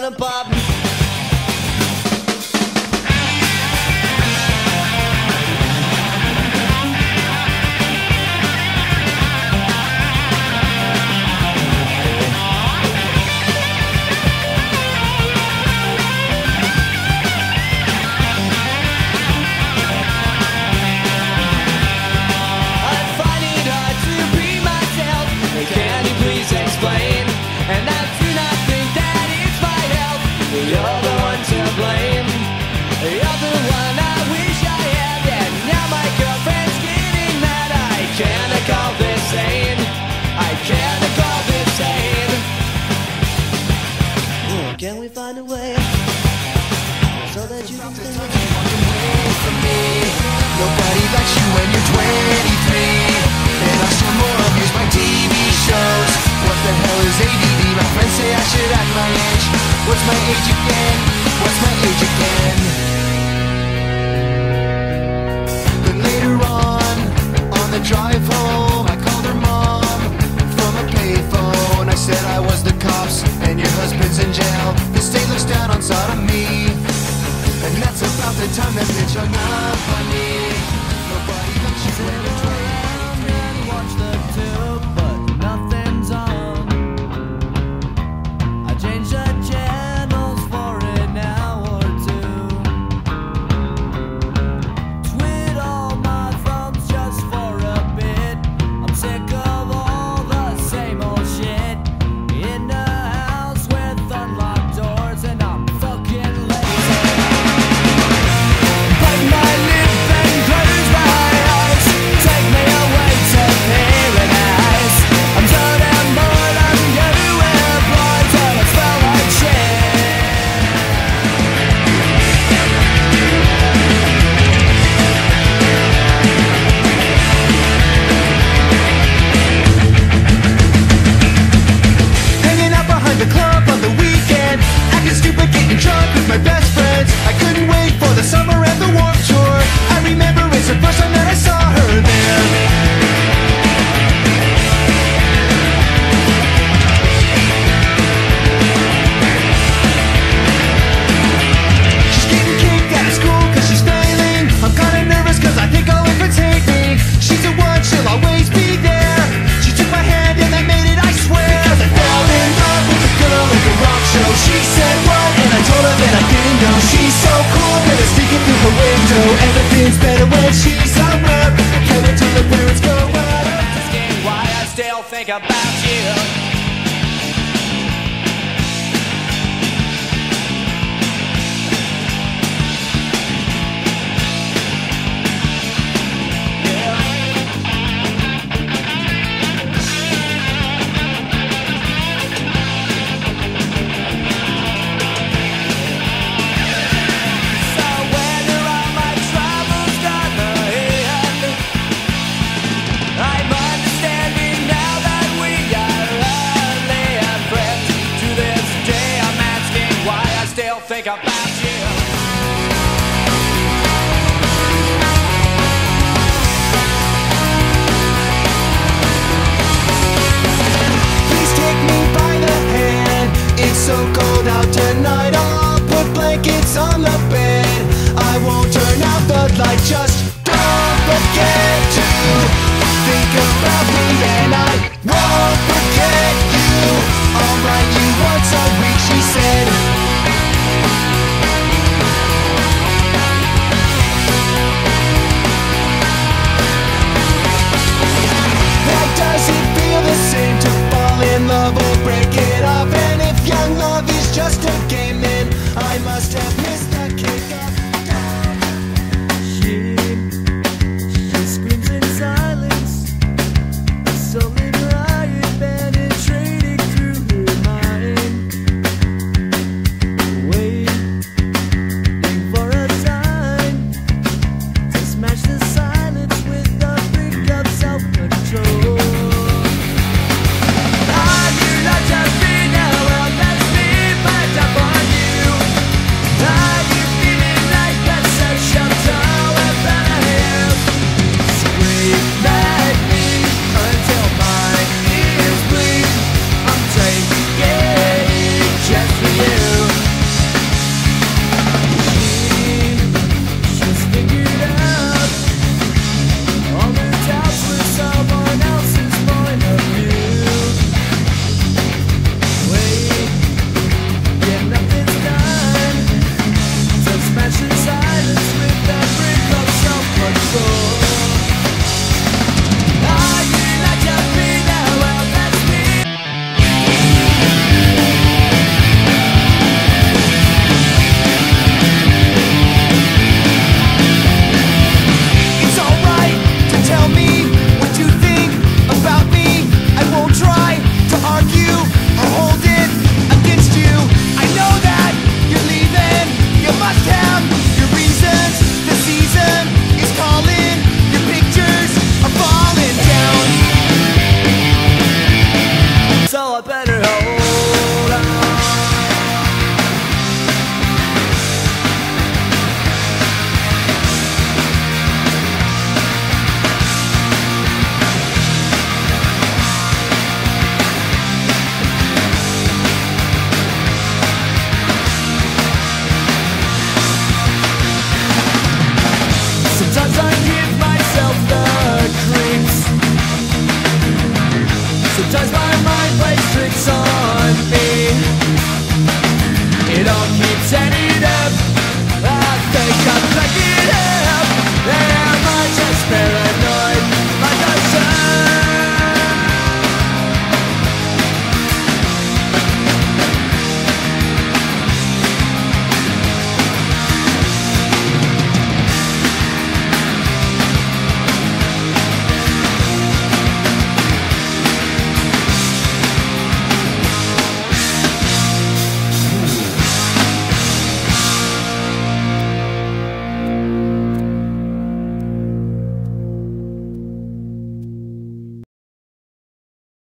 falling apart. Can we find a way so that you can stay away from me? Nobody likes you when you're 23, and I still more abuse my TV shows. What the hell is ADD? My friends say I should act my age. What's my age again? What's my age again? But later on the drive home, I called her mom from a payphone. I said I was the cops and your husband's in jail. The state looks down on sodomy, and that's about the time that bitch hung up on me. Nobody likes you when you're 23. and watch the tube, but nothing's on. I changed the channels for an hour or two. Twiddle my thumbs just for a bit. I'm sick of all the same old shit. In a house with unlocked doors, and I'm fucking lazy. Bite my lip and close my eyes. Take me away to paradise. I'm done and bored, I'm gonna wear blind till I smell like shit. Hanging out behind the club on the weekend, acting stupid, getting drunk with my best friends. I couldn't wait for the summer and the Warped Tour. I remember it's the first time that I saw her there. She's getting kicked out of school cause she's failing. I'm kinda nervous cause I think I'll invitate me. She's the one, she'll always be there. She took my hand and I made it, I swear. Because I fell in love with a girl at the rock show. She said what? And I told her that I didn't know. She's so cool that it's sneaking through her window. Everything's better when she's somewhere. I can't wait till the parents go out. Asking why I still think about you. So whether all my troubles gonna end, I'm understanding now that we are only friends. To this day I'm asking why I still think about you. Please take me by the hand. It's so cold out tonight. I'll put blankets on the bed. I won't turn out the light, just